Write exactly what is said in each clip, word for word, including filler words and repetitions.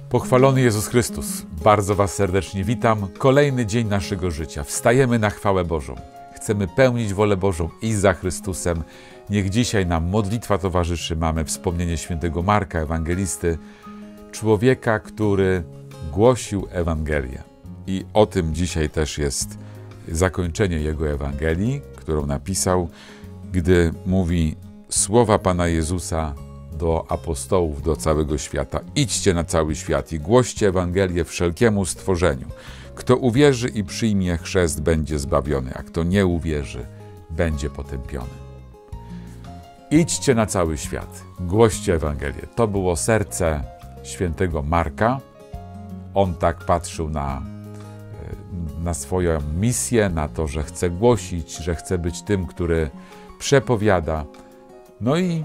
Pochwalony Jezus Chrystus. Bardzo Was serdecznie witam. Kolejny dzień naszego życia. Wstajemy na chwałę Bożą. Chcemy pełnić wolę Bożą, iść za Chrystusem. Niech dzisiaj nam modlitwa towarzyszy. Mamy wspomnienie świętego Marka, ewangelisty, człowieka, który głosił Ewangelię. I o tym dzisiaj też jest zakończenie jego Ewangelii, którą napisał, gdy mówi słowa Pana Jezusa do apostołów, do całego świata. Idźcie na cały świat i głoście Ewangelię wszelkiemu stworzeniu. Kto uwierzy i przyjmie chrzest, będzie zbawiony, a kto nie uwierzy, będzie potępiony. Idźcie na cały świat, głoście Ewangelię. To było serce świętego Marka. On tak patrzył na, na swoją misję, na to, że chce głosić, że chce być tym, który przepowiada. No i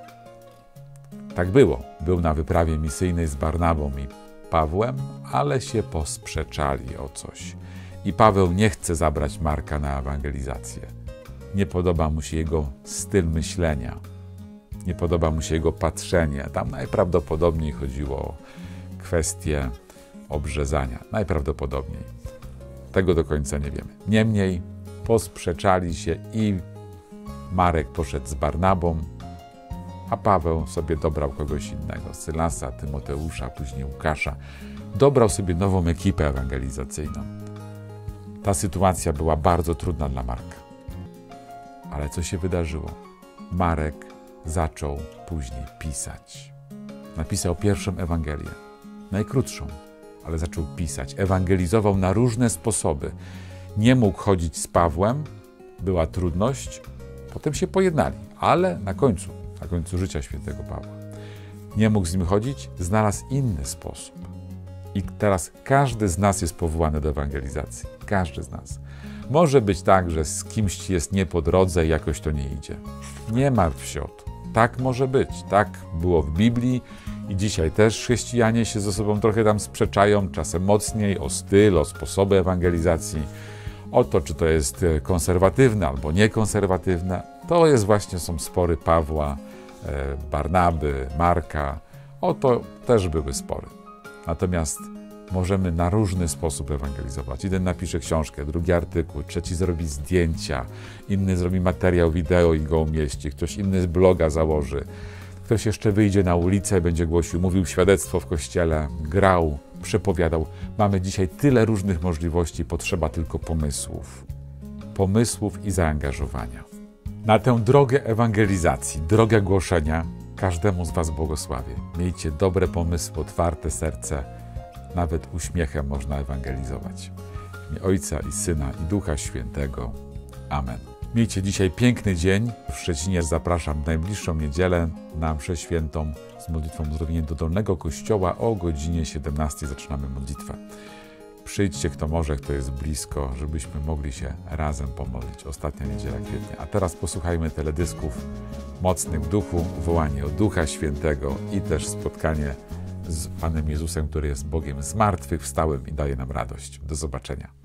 tak było. Był na wyprawie misyjnej z Barnabą i Pawłem, ale się posprzeczali o coś. I Paweł nie chce zabrać Marka na ewangelizację. Nie podoba mu się jego styl myślenia. Nie podoba mu się jego patrzenie. Tam najprawdopodobniej chodziło o kwestię obrzezania. Najprawdopodobniej. Tego do końca nie wiemy. Niemniej posprzeczali się i Marek poszedł z Barnabą, a Paweł sobie dobrał kogoś innego, Sylasa, Tymoteusza, później Łukasza. Dobrał sobie nową ekipę ewangelizacyjną. Ta sytuacja była bardzo trudna dla Marka. Ale co się wydarzyło? Marek zaczął później pisać. Napisał pierwszą Ewangelię, najkrótszą, ale zaczął pisać. Ewangelizował na różne sposoby. Nie mógł chodzić z Pawłem, była trudność, potem się pojednali, ale na końcu, na końcu życia świętego Pawła, nie mógł z nim chodzić, znalazł inny sposób. I teraz każdy z nas jest powołany do ewangelizacji. Każdy z nas. Może być tak, że z kimś ci jest nie po drodze i jakoś to nie idzie. Nie martw się o to. Tak może być. Tak było w Biblii i dzisiaj też chrześcijanie się ze sobą trochę tam sprzeczają, czasem mocniej, o styl, o sposoby ewangelizacji, o to, czy to jest konserwatywne albo niekonserwatywne. To jest właśnie, są spory Pawła, Barnaby, Marka. O to też były spory. Natomiast możemy na różny sposób ewangelizować. Jeden napisze książkę, drugi artykuł, trzeci zrobi zdjęcia, inny zrobi materiał wideo i go umieści, ktoś inny z bloga założy, ktoś jeszcze wyjdzie na ulicę, będzie głosił, mówił świadectwo w kościele, grał, przepowiadał. Mamy dzisiaj tyle różnych możliwości, potrzeba tylko pomysłów. Pomysłów i zaangażowania. Na tę drogę ewangelizacji, drogę głoszenia, każdemu z Was błogosławię. Miejcie dobre pomysły, otwarte serce. Nawet uśmiechem można ewangelizować. W imię Ojca i Syna i Ducha Świętego. Amen. Miejcie dzisiaj piękny dzień. W Szczecinie zapraszam w najbliższą niedzielę na mszę świętą z modlitwą uzdrowienia do Dolnego Kościoła. O godzinie siedemnastej zaczynamy modlitwę. Przyjdźcie, kto może, kto jest blisko, żebyśmy mogli się razem pomodlić. Ostatnia niedziela kwietnia. A teraz posłuchajmy teledysków Mocnych w Duchu, wołanie o Ducha Świętego i też spotkanie z Panem Jezusem, który jest Bogiem zmartwychwstałym i daje nam radość. Do zobaczenia.